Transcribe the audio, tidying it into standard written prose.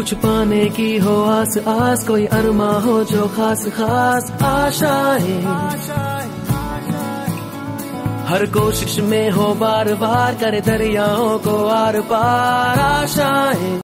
कुछ पाने की हो आस आस, कोई अरमा हो जो खास खास आशाएं, हर कोशिश में हो बार बार करे दरियाओं को आर पार आशाएं।